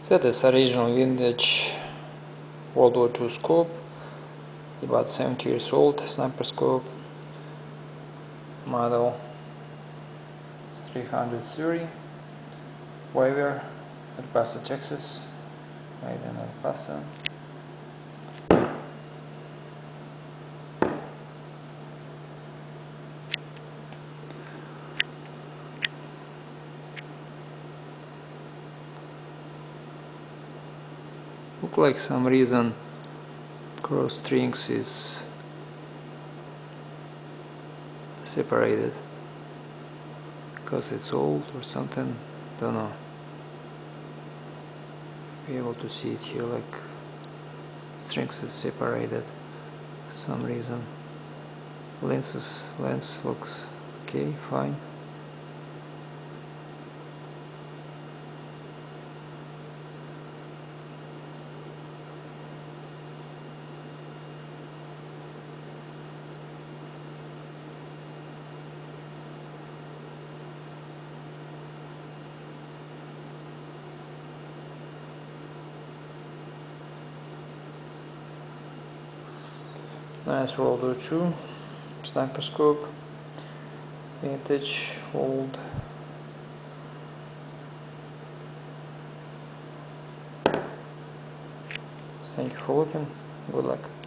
That is original vintage World War II scope, about 70 years old, sniper scope, model 330, waiver at Paso, Texas, made in El Paso. Look like some reason cross strings is separated because it's old or something, don't know. Be able to see it here, like strings is separated for some reason. Lens looks okay, fine. Nice World War II sniper scope, vintage, old. Thank you for looking. Good luck.